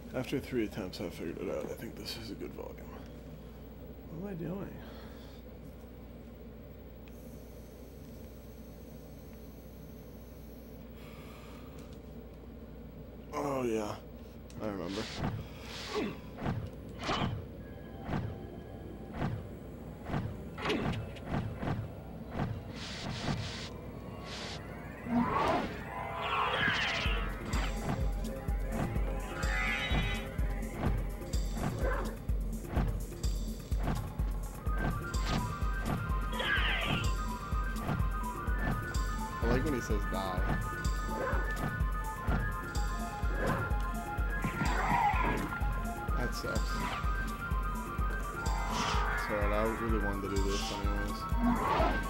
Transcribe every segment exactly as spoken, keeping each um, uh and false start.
After three attempts, I figured it out. I think this is a good volume. What am I doing? Oh yeah, I remember. I like when he says die. That sucks. It's alright, I really wanted to do this anyways.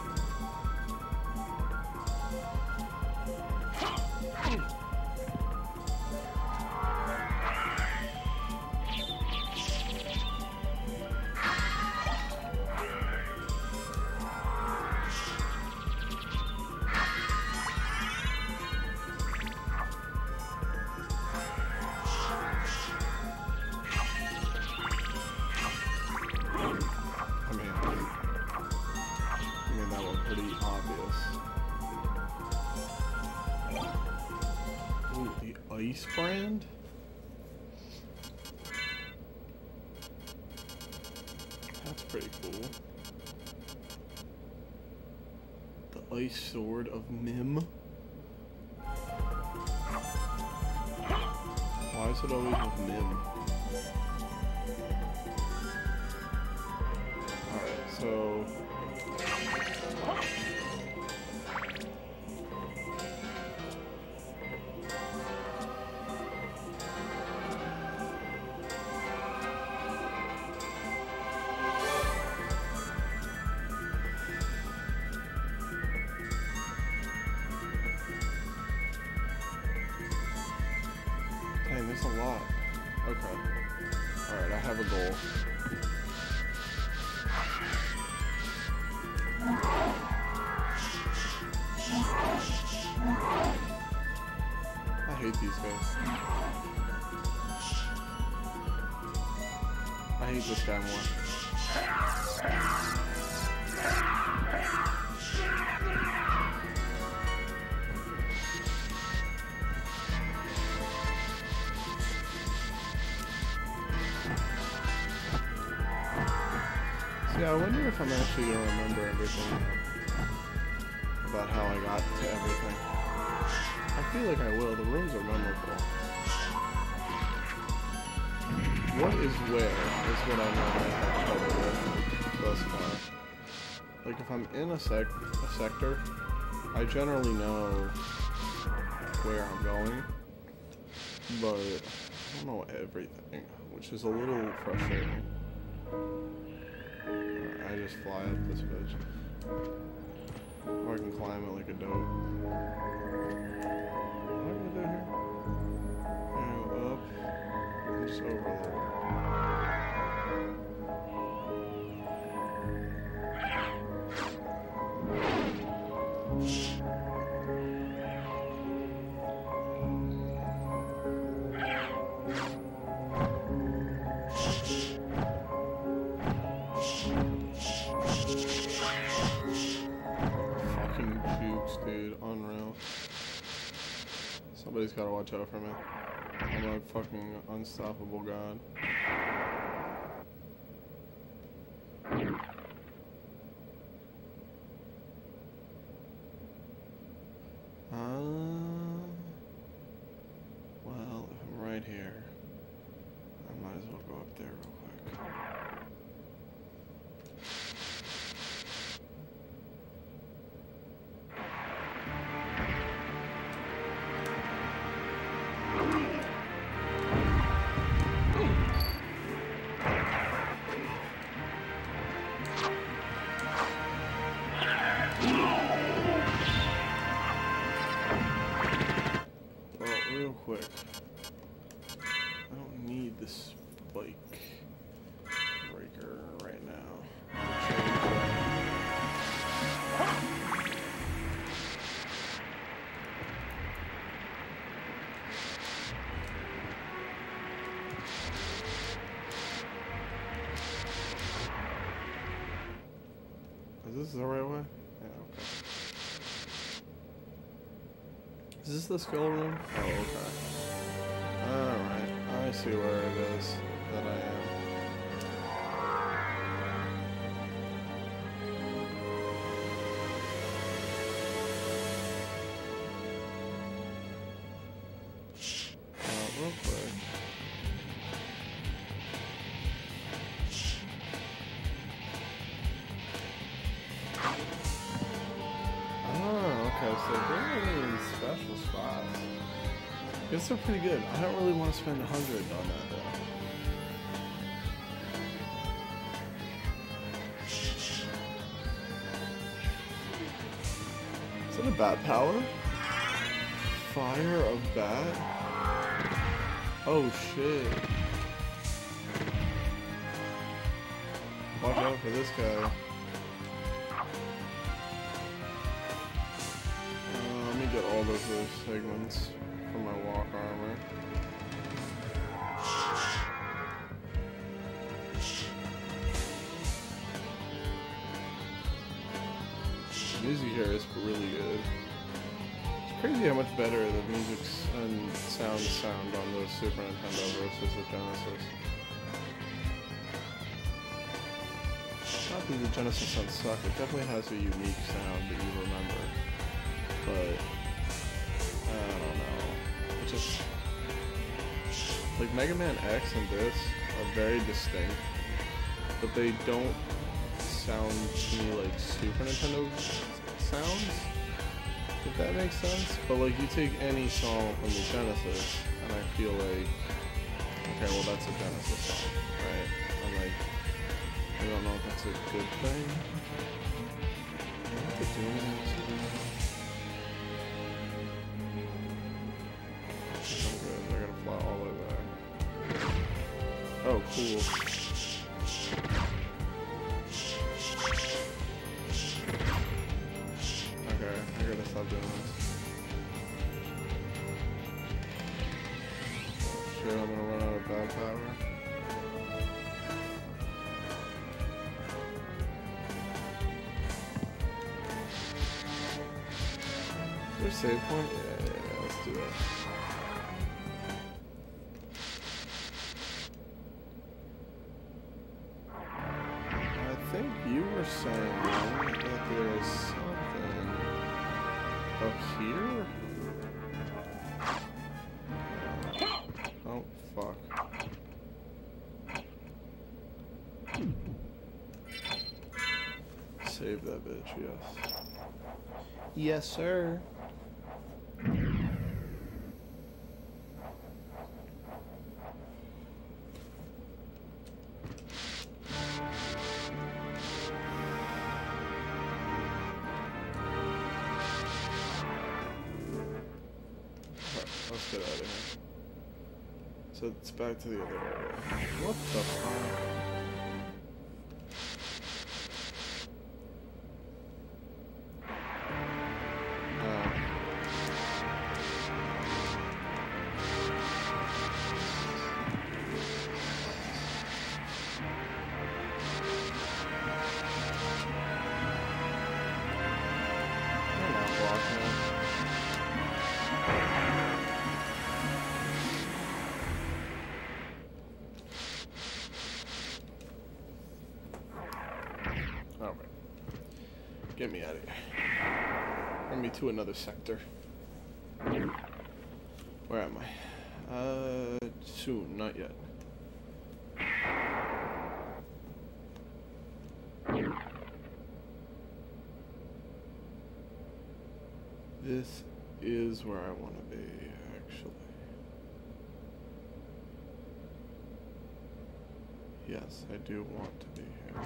Ice brand? That's pretty cool. The Ice Sword of Mim. Why is it always with Mim? Alright, so... Dang, there's a lot. Okay. Alright, I have a goal. I hate these guys. I hate this guy more. Yeah, I wonder if I'm actually going to remember everything now, about how I got to everything. I feel like I will. The rooms are memorable. What is where is what I know I have trouble with thus far. Like, if I'm in a, sec a sector, I generally know where I'm going, but I don't know everything, which is a little frustrating. I just fly up this bitch. Or I can climb it like a dope. What do I do here? I go up and just over there. Dude, unreal. Somebody's gotta watch out for me. I'm like fucking unstoppable god. Uh, well, if I'm right here, I might as well go up there real quick. Real quick, I don't need this spike breaker right now. is the right way? Yeah, okay. Is this the skill room? Oh, okay. Alright, I see where it is that I am. Real quick. Oh, okay, so they're really in special spots. I guess they're pretty good. I don't really want to spend a hundred on that though. Is that a bat power? Fire of bat? Oh shit. Watch out for this guy. Uh, let me get all those, those segments for my walk armor. The music here is really good. Crazy how much better the music and sound sound on the Super Nintendo versus the Genesis. Not that the Genesis sounds suck, it definitely has a unique sound that you remember. But, I don't know. It's just, like Mega Man X and this are very distinct, but they don't sound to me like Super Nintendo sounds. If that makes sense, but like you take any song from the Genesis, and I feel like, okay, well that's a Genesis song, right? I'm like, I don't know if that's a good thing. What are they doing? I'm good. They're gonna fly all the way back. Oh, cool. I gotta stop doing this. Sure, I'm gonna run out of bad power. Is there a save point? Yeah, yeah, yeah, let's do that. I think you were saying that there is something up here? Oh, fuck. Save that bitch, yes. Yes, sir. Let's get out of here. So it's back to the other area. What the fuck? Get me out of here. Bring me to another sector. Where am I? Uh, soon, not yet. This is where I want to be, actually. Yes, I do want to be here.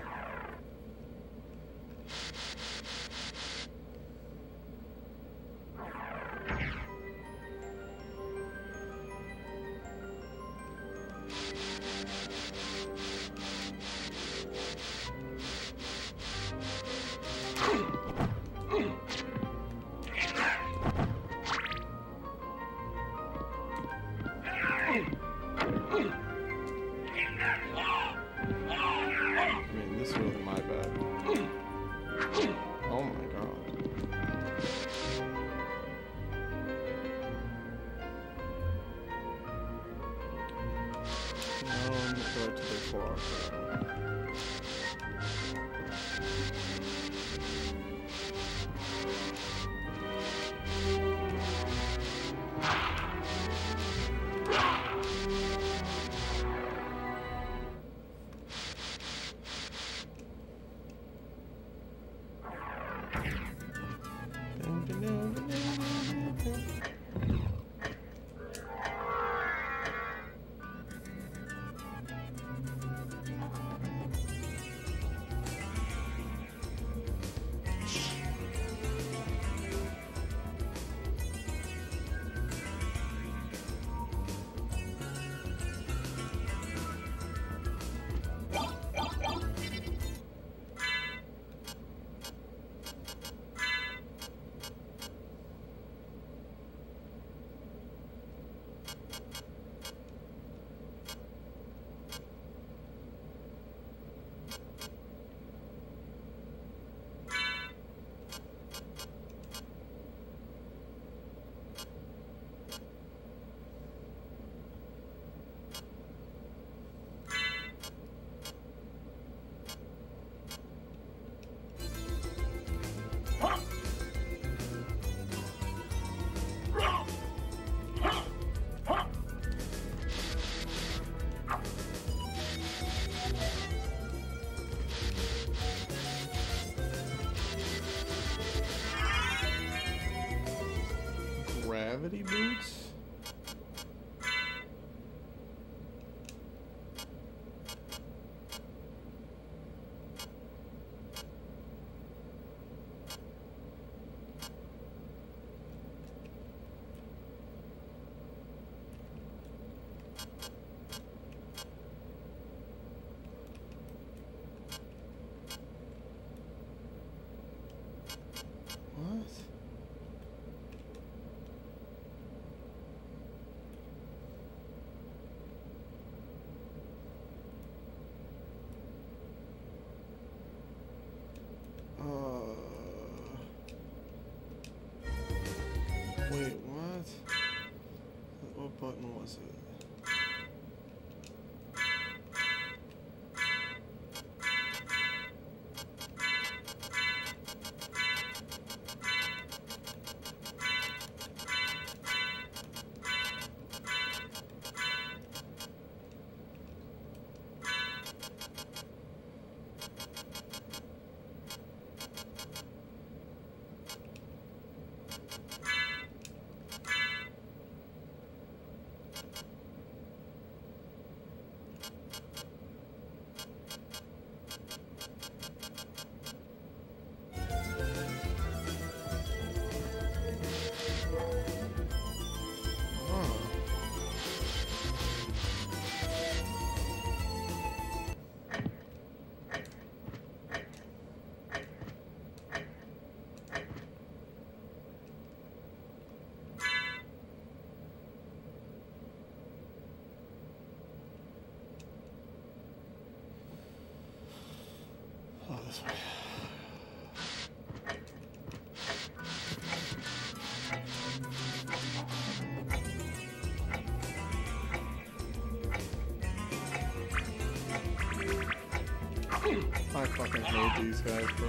I mean, this way Gravity boots? What? Wait, what? What button was it? Oh, this way. I fucking hate these guys, bro.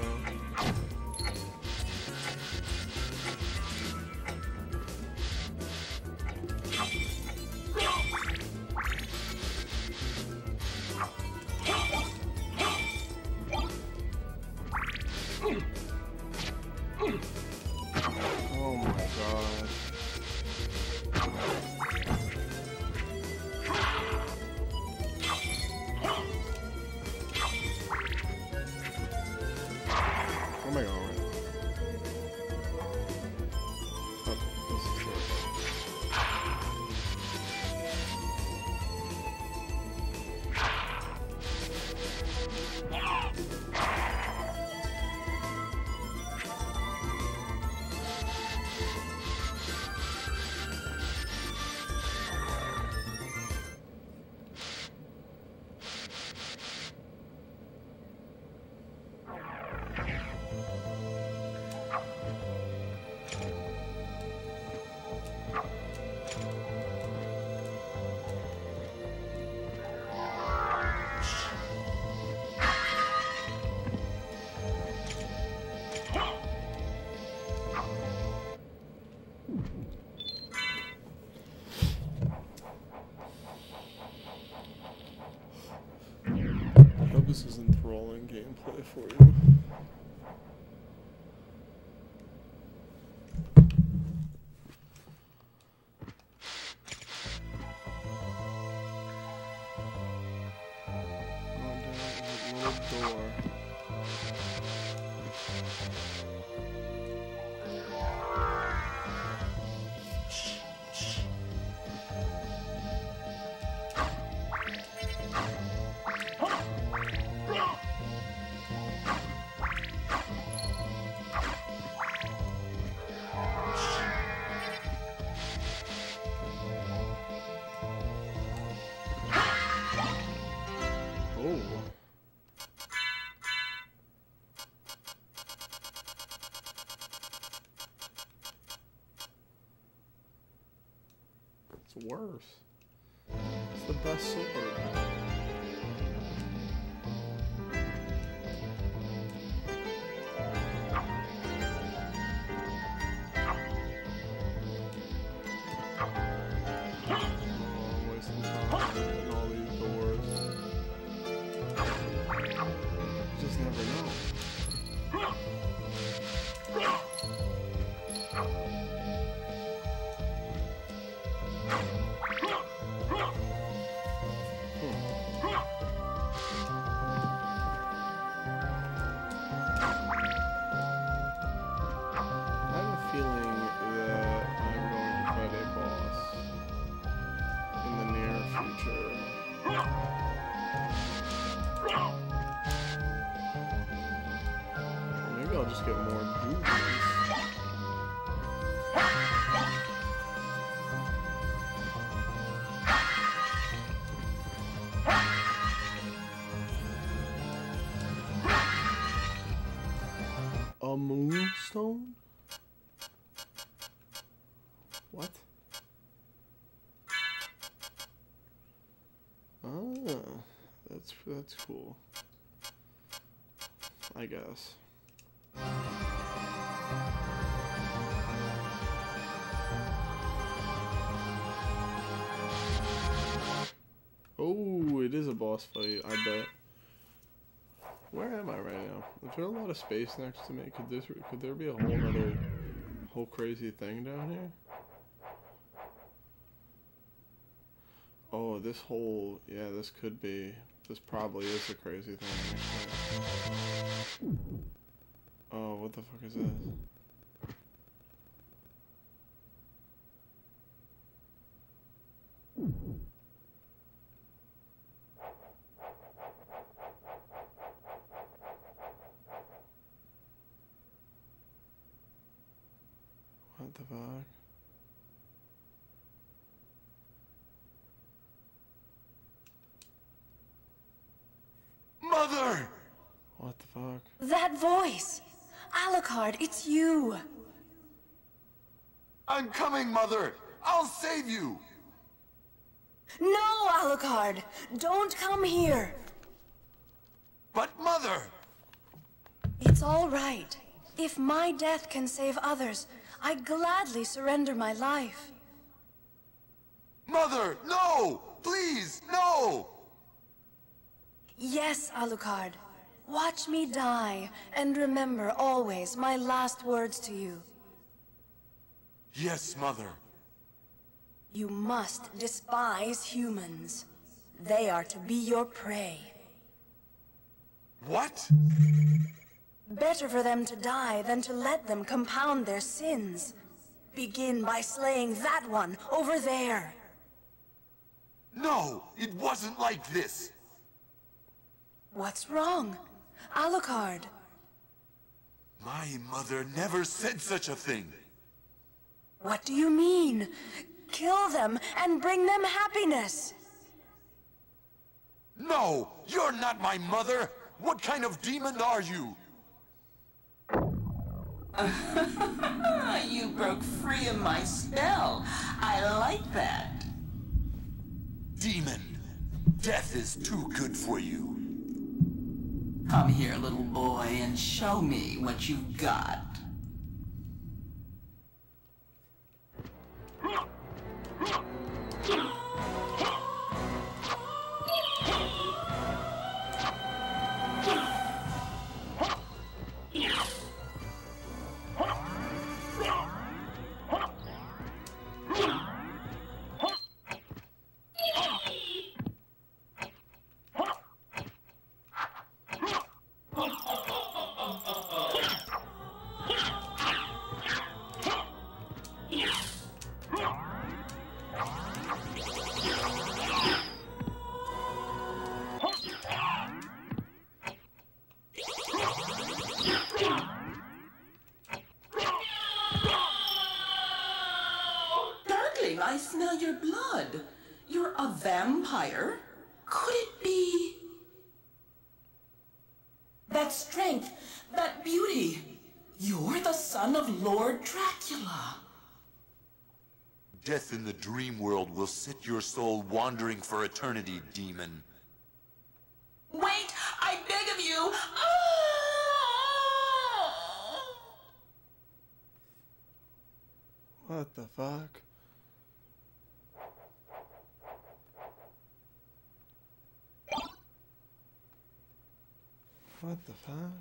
Oh my god. Oh my god. Oh, this is it. I hope this is enthralling gameplay for you. It's worse. It's the best sword. I'll just get more boobies. A moonstone? What? Ah, that's that's cool. I guess. Oh, it is a boss fight, I bet. Where am I right now? Is there a lot of space next to me? Could this could there be a whole other whole crazy thing down here? Oh, this whole yeah, this could be this probably is a crazy thing actually. Oh, what the fuck is this? What the fuck? Mother! What the fuck? That voice! Alucard, it's you! I'm coming, Mother! I'll save you! No, Alucard! Don't come here! But, Mother! It's all right. If my death can save others, I gladly surrender my life. Mother, no! Please, no! Yes, Alucard. Watch me die, and remember always my last words to you. Yes, Mother. You must despise humans. They are to be your prey. What? Better for them to die than to let them compound their sins. Begin by slaying that one over there. No, it wasn't like this. What's wrong? Alucard. My mother never said such a thing. What do you mean? Kill them and bring them happiness. No, you're not my mother. What kind of demon are you? You broke free of my spell. I like that. Demon, death is too good for you. Come here, little boy, and show me what you've got. I smell your blood. You're a vampire? Could it be... that strength, that beauty? You're the son of Lord Dracula. Death in the dream world will set your soul wandering for eternity, demon. Wait! I beg of you! Ah! What the fuck? What the fuck?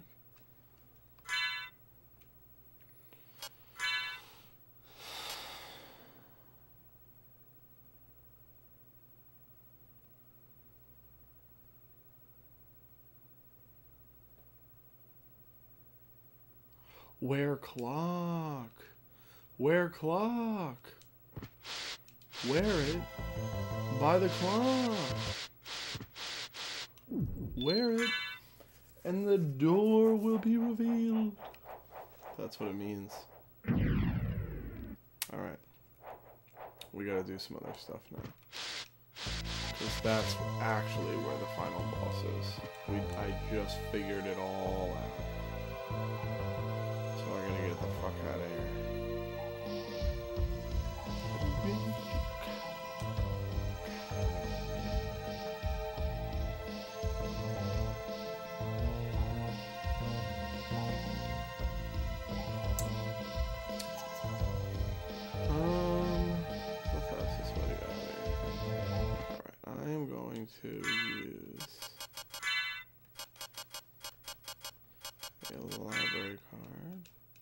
Wear clock. Wear clock. Wear it. Buy the clock. Wear it. And the door will be revealed. That's what it means. Alright. We gotta do some other stuff now. Because that's actually where the final boss is. We, I just figured it all out. So we're gonna get the fuck out of here. To use a library card.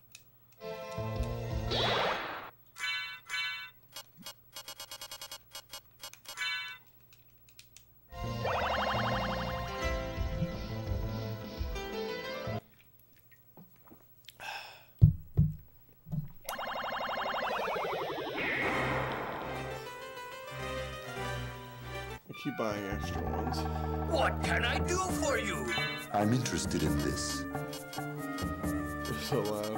Keep buying extra ones. What can I do for you? I'm interested in this. You're so loud.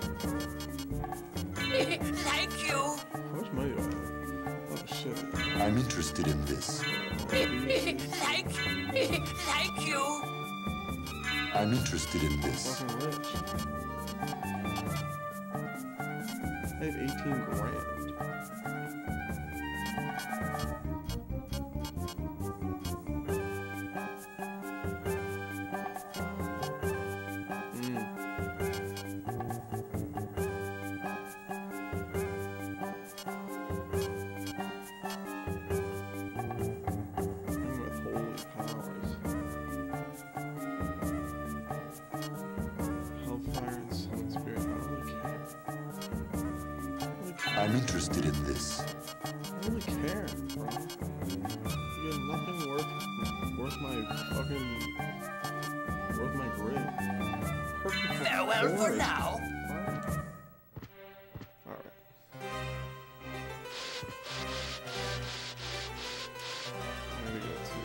Thank you! How much money do I have? Oh shit. I'm interested in this. Thank, thank you! I'm interested in this. I'm fucking rich. I have eighteen grand. I'm interested in this. I don't really care, bro. You get nothing worth worth my fucking worth my grid. Perfect. Farewell for now. Alright. I'm gonna go to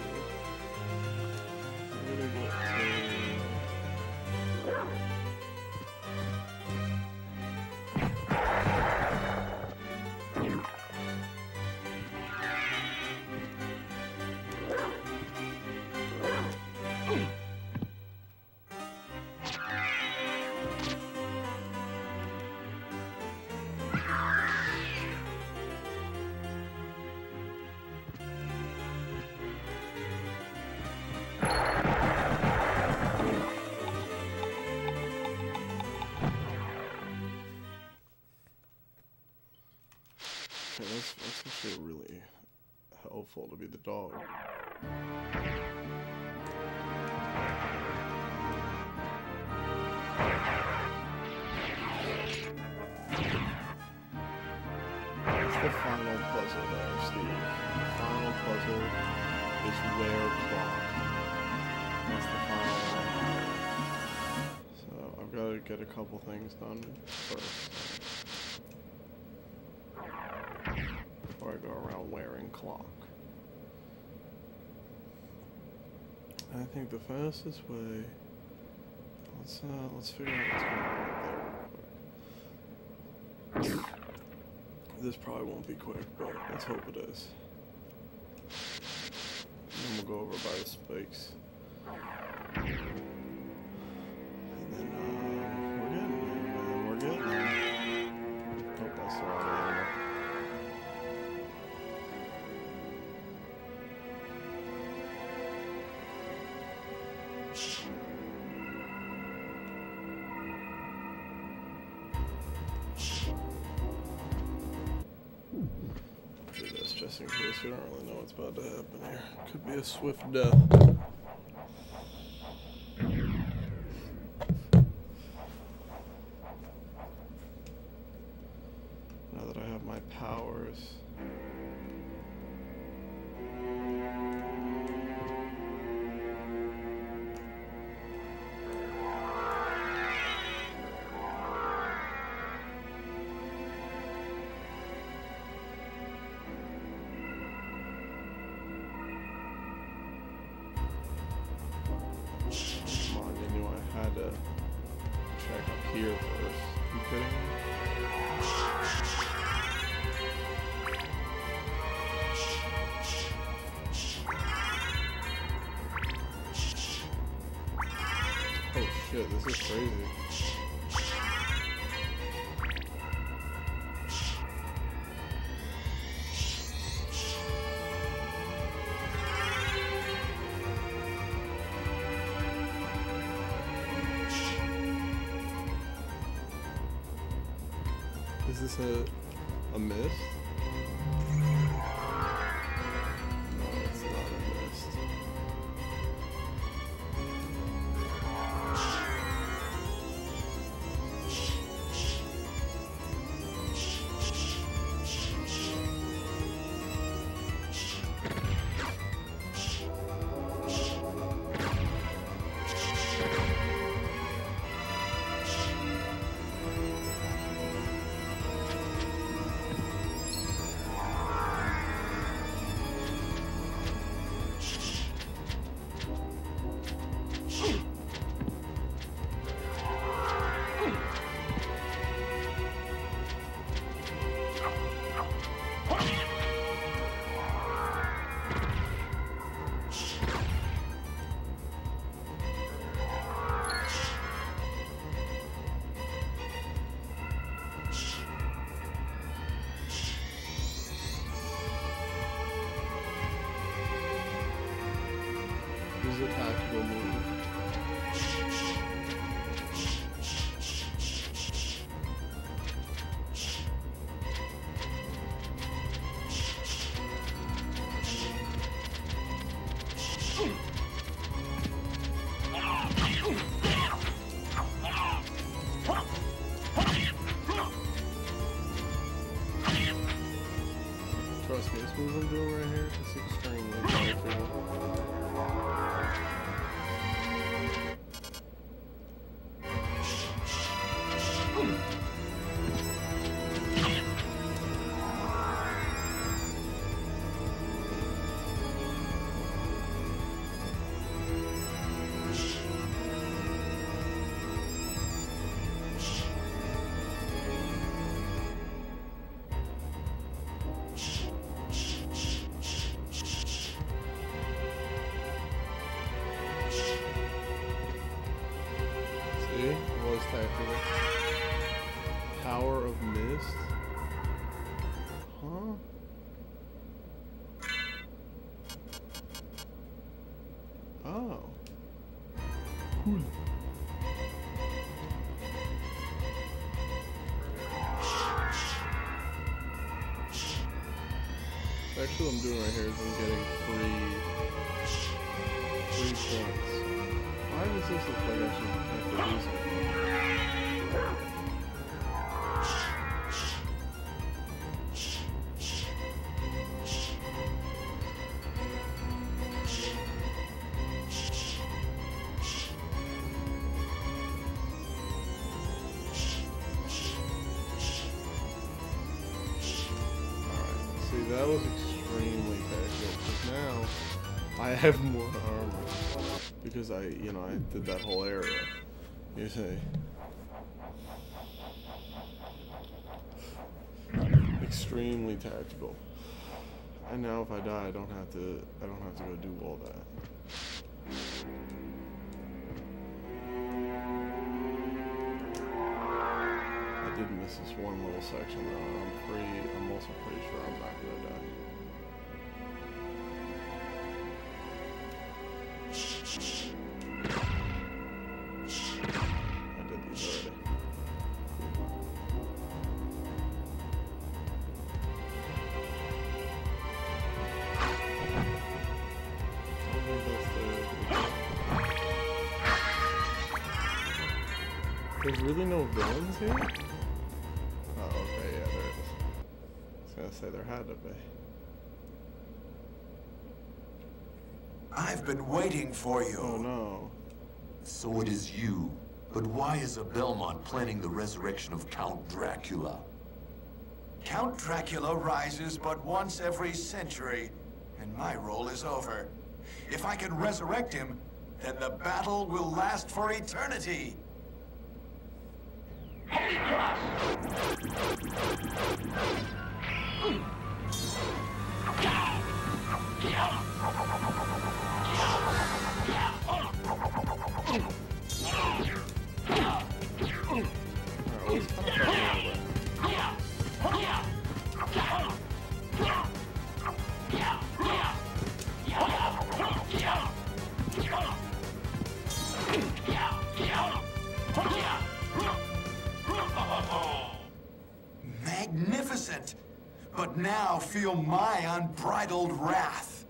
I'm gonna go to That's, that's actually really helpful to be the dog. That's the final puzzle there, Steve. The final puzzle is where clock. That's the final one. So I've got to get a couple things done first. Before I go around wearing clock. I think the fastest way. Let's uh, let's figure out what's going on right there real quick. This probably won't be quick, but let's hope it is. And then we'll go over by the spikes. And then uh, we're getting there, man. We're getting there. Hope I saw that. just in case, you don't really know what's about to happen here. Could be a swift death. Now that I have my powers. Here first. You kidding me? Oh shit, this is crazy. Is this a, a mist? No, it's not a mist. This is a tactical move. Trust me, this move I'm doing right here is extremely powerful. Power of Mist? Huh? Oh. Cool. Actually, what I'm doing right here is I'm getting free, free points. Why does this look like I should have to do something? That was extremely effective, because now I have more armor, because I, you know, I did that whole area, you see. Extremely tactical. And now if I die, I don't have to, I don't have to go do all that. I did miss this one little section though, and I'm pretty, I'm also pretty sure I'm not gonna die. I did these already. There's really no villains here? Oh, okay, yeah, there is. I was gonna say there had to be. I've been waiting for you. Oh no. So it is you. But why is a Belmont planning the resurrection of Count Dracula? Count Dracula rises but once every century, and my role is over. If I can resurrect him, then the battle will last for eternity. Holy Cross! Magnificent! But now feel my unbridled wrath.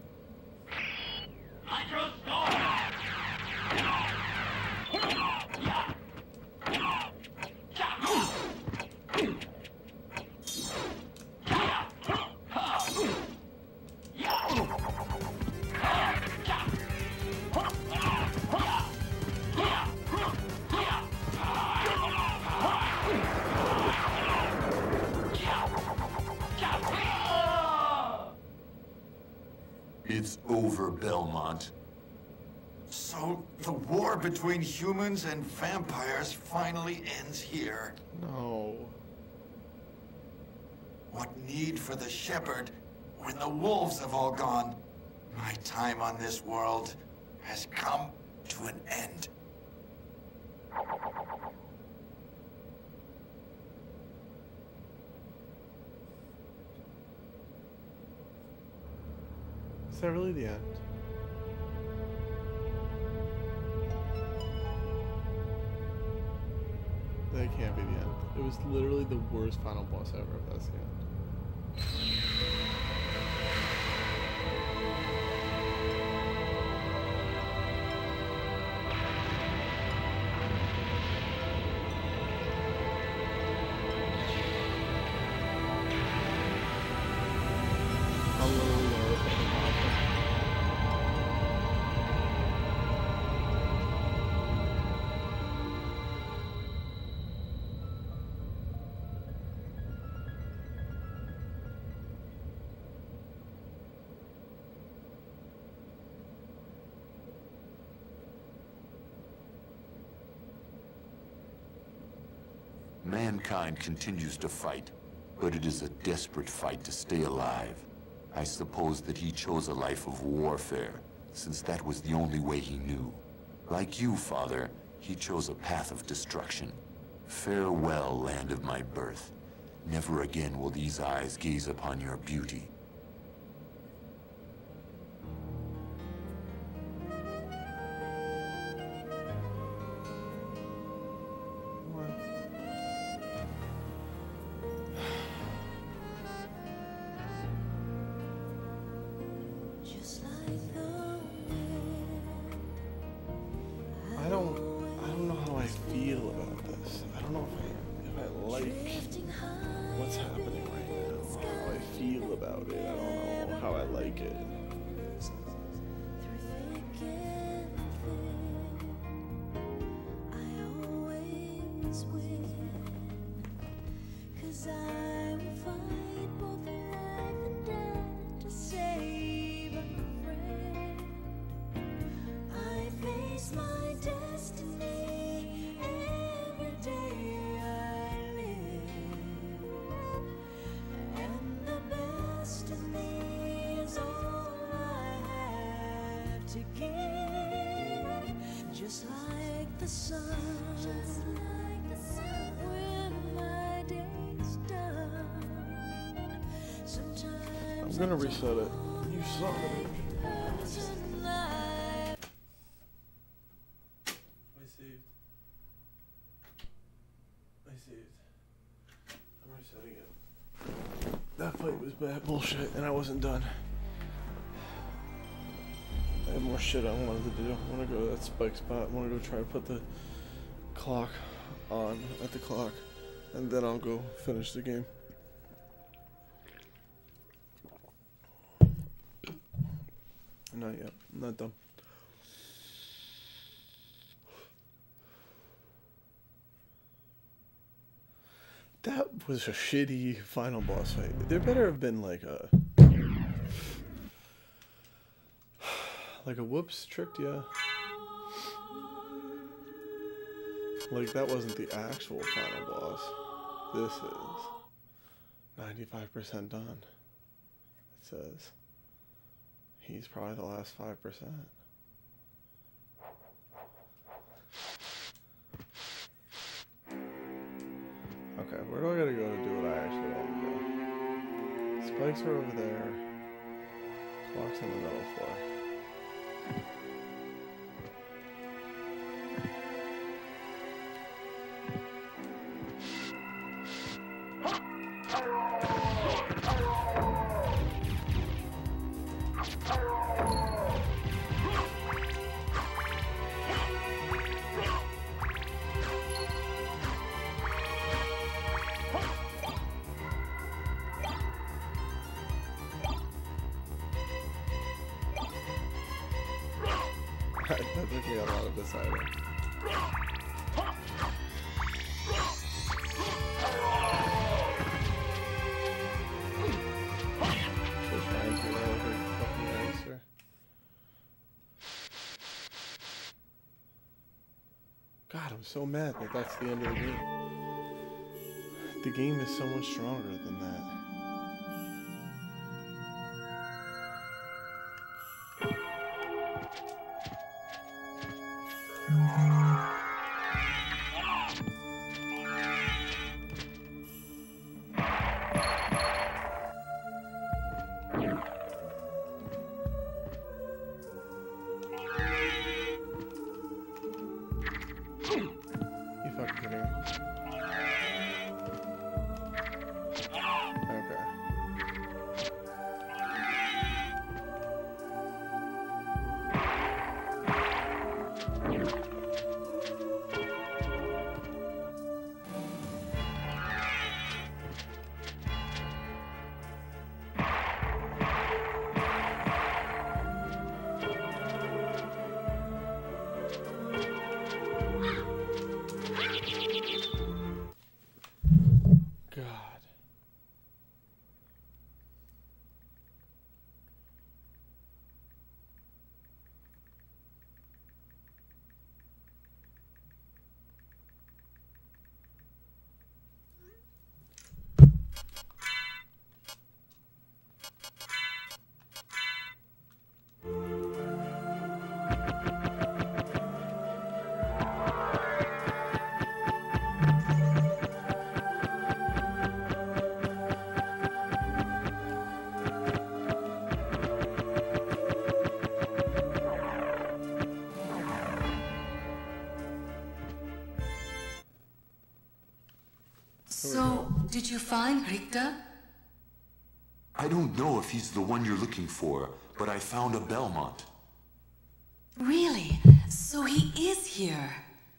It's over, Belmont. So, the war between humans and vampires finally ends here. No. What need for the shepherd when the wolves have all gone? My time on this world has come to an end. Is that really the end? That can't be the end. It was literally the worst final boss ever if that's the end. Mankind continues to fight, but it is a desperate fight to stay alive. I suppose that he chose a life of warfare, since that was the only way he knew. Like you, Father, he chose a path of destruction. Farewell, land of my birth. Never again will these eyes gaze upon your beauty. I don't, I don't know how I feel about this. I don't know if I, if I like what's happening right now. How I feel about it. I don't know how I like it. Just like the sun, just like the sun, when my day's done. Sometimes I'm gonna reset it. You son of a bitch. I saved. I saved. I'm resetting it. That fight was bad bullshit, and I wasn't done. I have more shit I wanted to do. I want to go to that spike spot. I want to go try to put the clock on at the clock, and then I'll go finish the game. Not yet. Not done. That was a shitty final boss fight. There better have been like a like a whoops tricked ya. Like that wasn't the actual final boss. This is ninety-five percent done. It says he's probably the last five percent. Okay, where do I gotta go to do what I actually want to do? Spikes are over there. Clock's in the middle floor. That took me a lot of deciding. Just trying to get over fucking gangster. God, I'm so mad that that's the end of the game. The game is so much stronger than that. So, did you find Richter? I don't know if he's the one you're looking for, but I found a Belmont. Really? So he is here?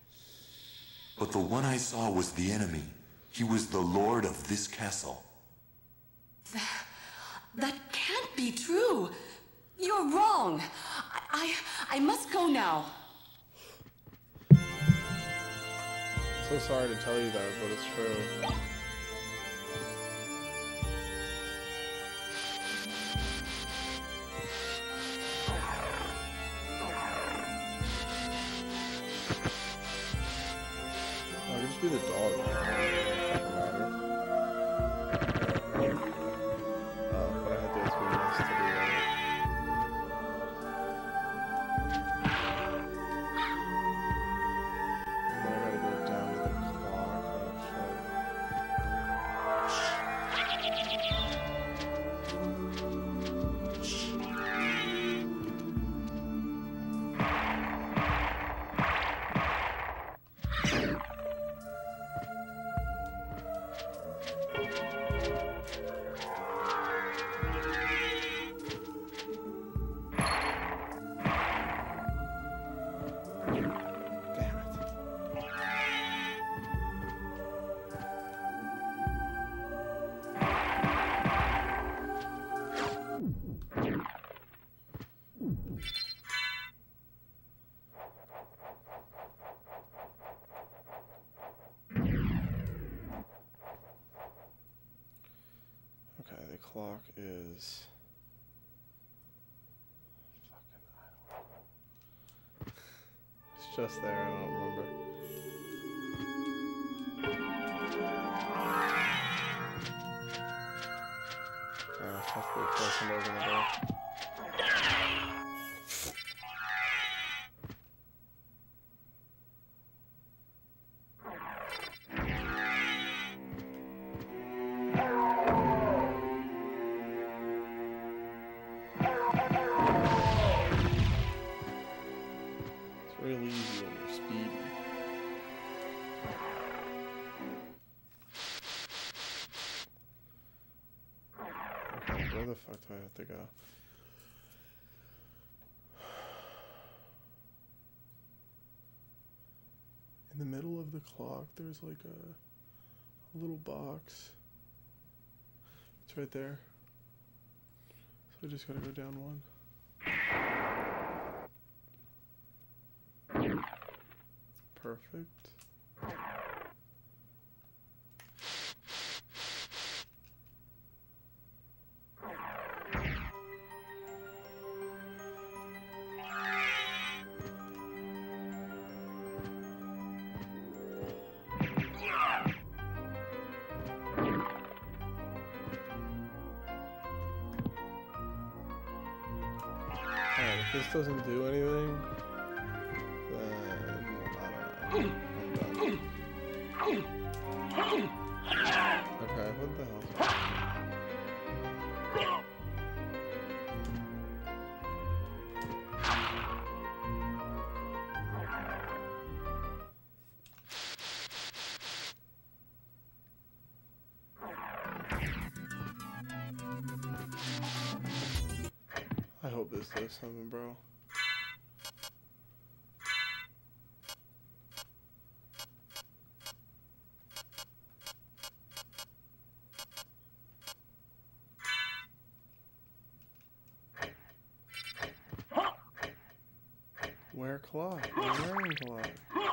But the one I saw was the enemy. He was the lord of this castle. That, that can't be true. You're wrong. I, I, I must go now. So sorry to tell you that, but it's true. Oh, I could just be the dog. It doesn't matter. Uh, but I had to experience to do that. clock is... Fucking, I don't know. It's just there, I don't remember. Uh, have to be close and open the door. Where the fuck do I have to go? In the middle of the clock, there's like a, a little box. It's right there. So I just gotta go down one. Perfect. If this doesn't do anything, then I don't know. I'm done. Okay, what the hell? I hope this does something, bro. Wear cloth. You're wearing cloth.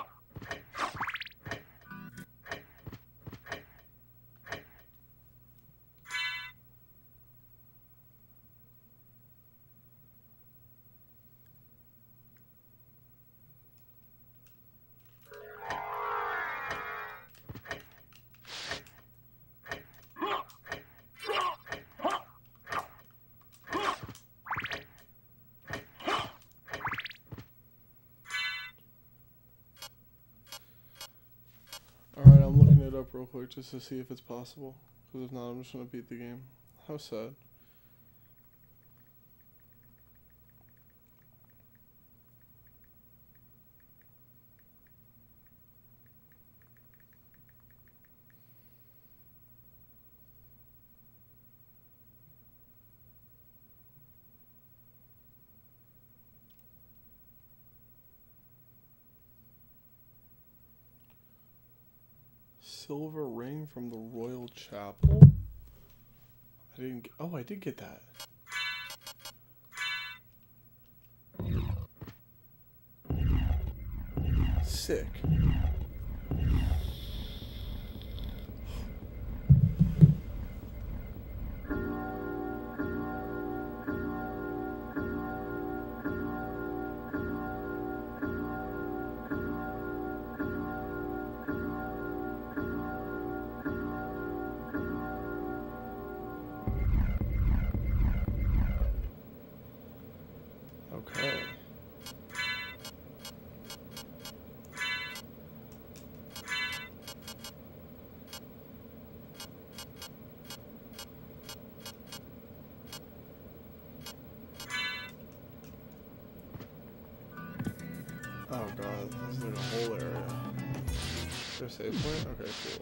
Alright, I'm looking it up real quick just to see if it's possible. Because if not, I'm just going to beat the game. How sad. Silver ring from the Royal Chapel? I didn't get, oh, I did get that. Sick. Okay. Oh god, this is like a whole area. Is there a save point? Okay, cool.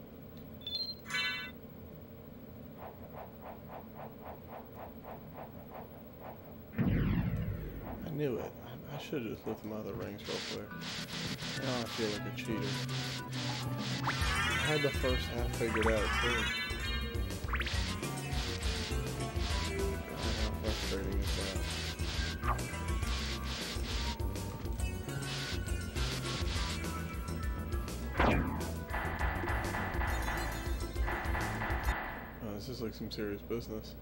I knew it. I, I should have just looked at my other rings real quick. Now I feel like a cheater. I had the first half figured out too. God, how frustrating is that? This is like some serious business.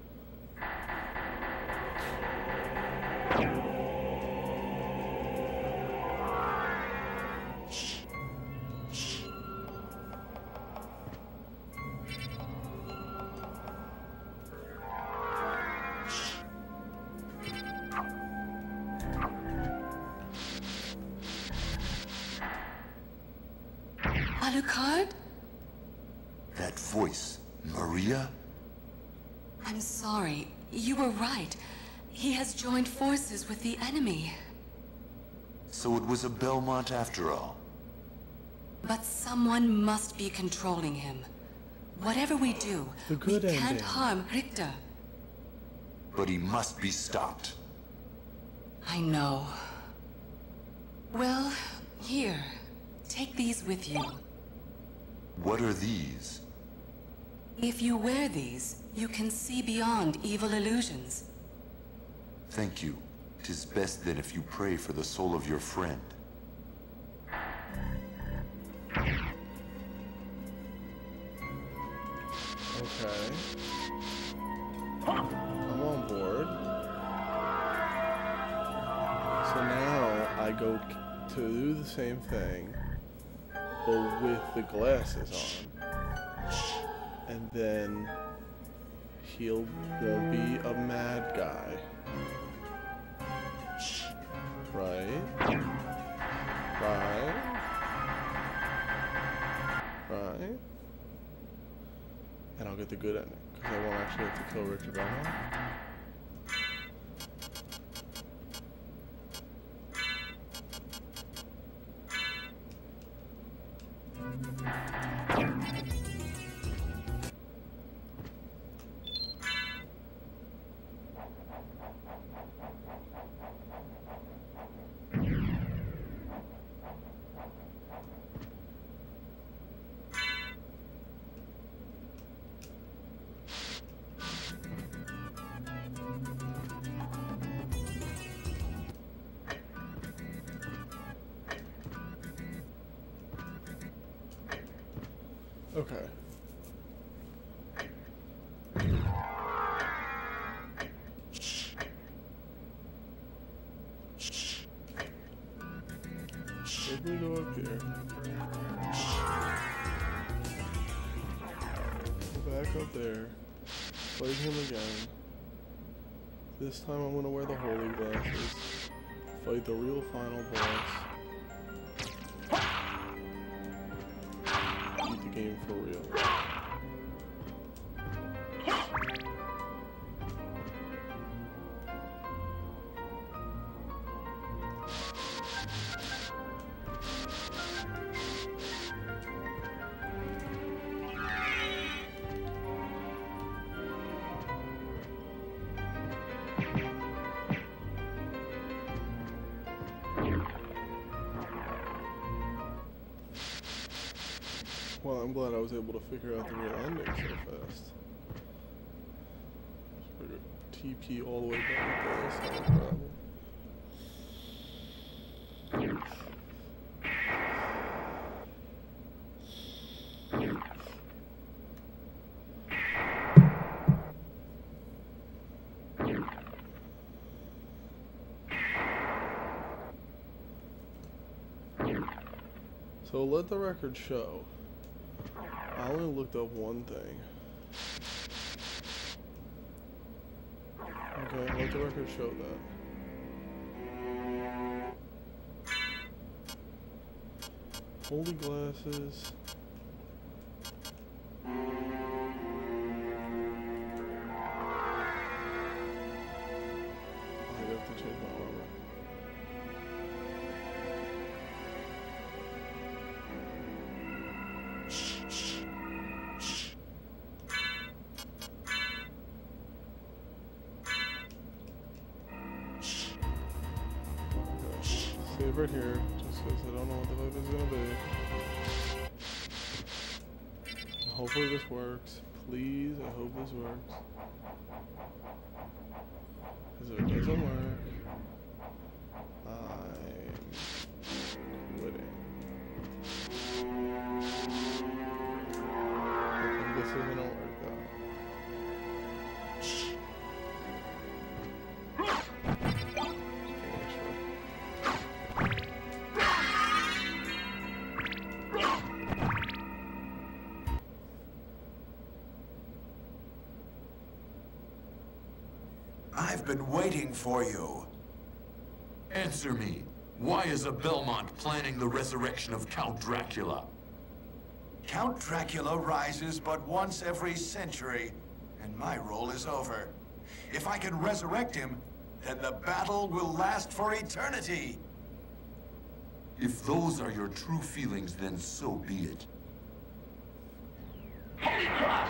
Alucard? That voice, Maria? I'm sorry. You were right. He has joined forces with the enemy. So it was a Belmont after all. But someone must be controlling him. Whatever we do, The good we can't ending. harm Richter. But he must be stopped. I know. Well, here. Take these with you. What are these? If you wear these, you can see beyond evil illusions. Thank you. 'Tis best then if you pray for the soul of your friend. Okay. I'm on board. So now I go to do the same thing, but with the glasses on. And then he'll won't be a mad guy. Right? Right? Right? And I'll get the good ending, because I won't actually have to kill Richard Belmont. Okay. If we go up here, go back up there, fight him again. This time I'm gonna wear the holy glasses, fight the real final boss. Beat the game for real. Well, I'm glad I was able to figure out the real ending so fast. T P all the way back to the other side of the gravel. So let the record show. I only looked up one thing. Okay, let the record show that. Holy glasses. I have to change my armor. Save right here, just because I don't know what the fuck this is gonna be. Hopefully this works. Please, I hope this works. Because if it doesn't work, I'm quitting. I think this isn't gonna work though. I've been waiting for you. Answer me. Why is a Belmont planning the resurrection of Count Dracula? Count Dracula rises but once every century, and my role is over. If I can resurrect him, then the battle will last for eternity. If those are your true feelings, then so be it. Holy Cross!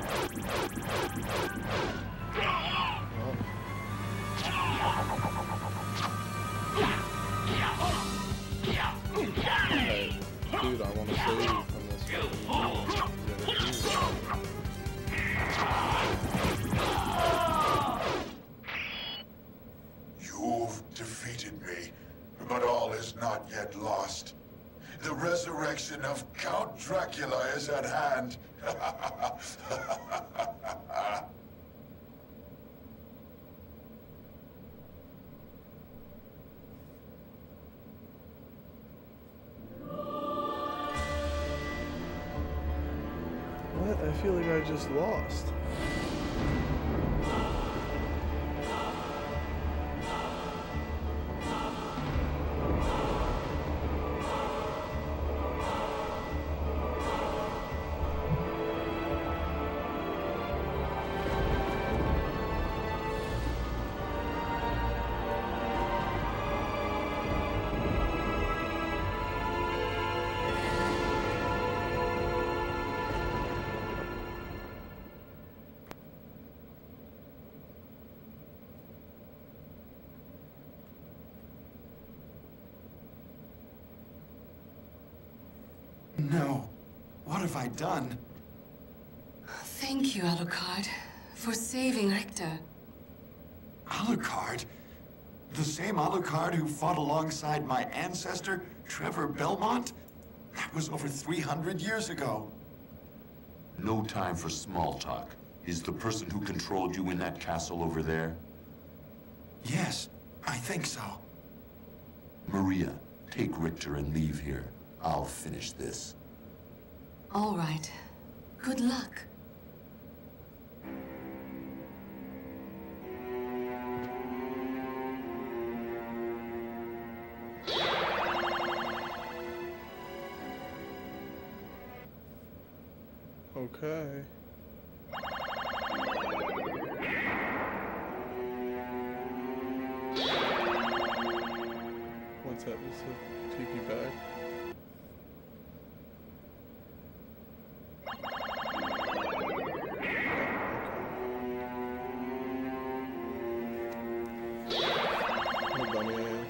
Hey, dude, I want to save you from this. You fool! You've defeated me, but all is not yet lost. The resurrection of Count Dracula is at hand. What? I feel like I just lost. No. What have I done? Thank you, Alucard, for saving Richter. Alucard? The same Alucard who fought alongside my ancestor, Trevor Belmont? That was over three hundred years ago. No time for small talk. Is the person who controlled you in that castle over there? Yes, I think so. Maria, take Richter and leave here. I'll finish this. All right. Good luck. Okay. What's that? Just a tiki bag? What a dummy I am.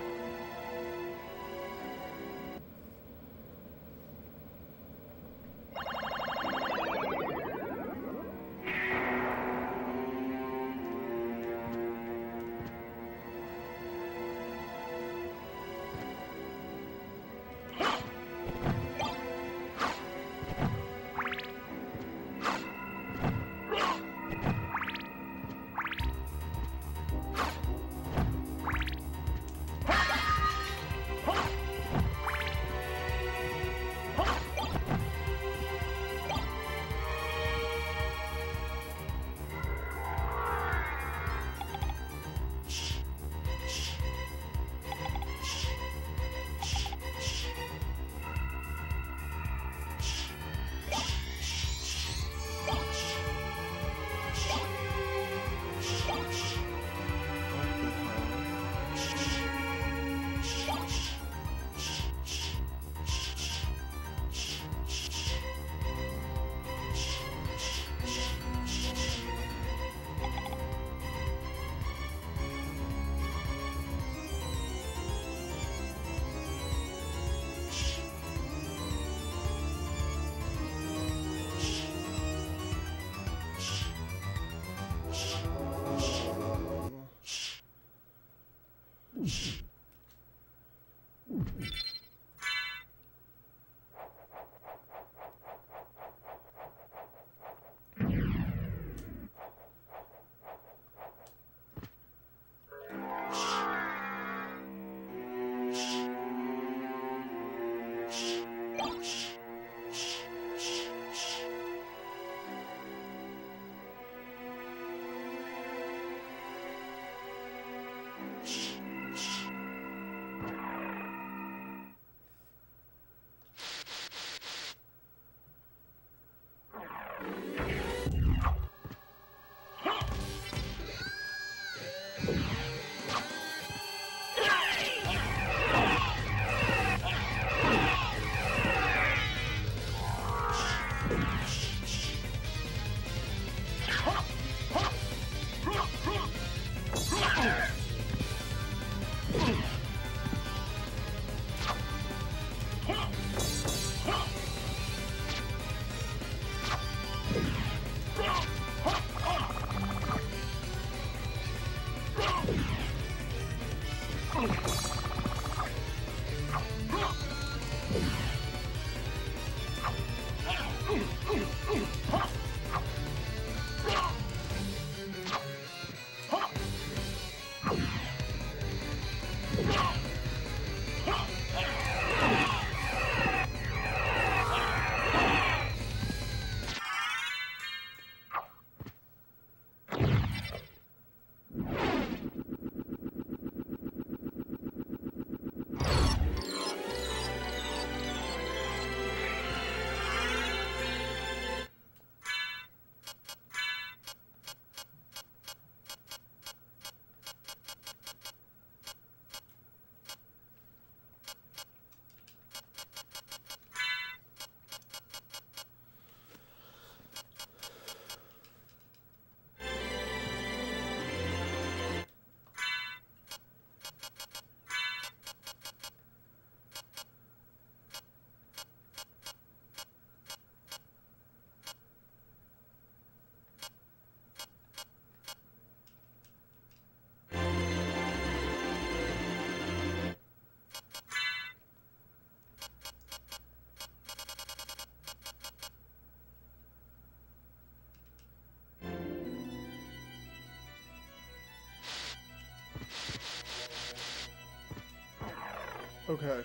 Okay.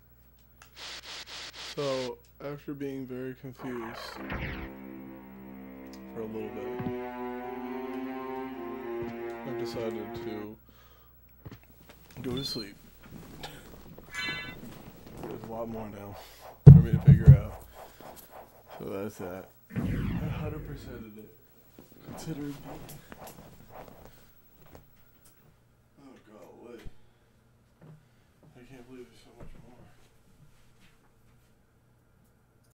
So, after being very confused for a little bit, I've decided to go to sleep. There's a lot more now for me to figure out. So that's that. I one hundred percented it. Considered me. Oh, golly. I can't believe there's so much